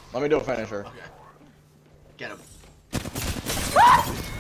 Let me do a finisher. Okay. Get him.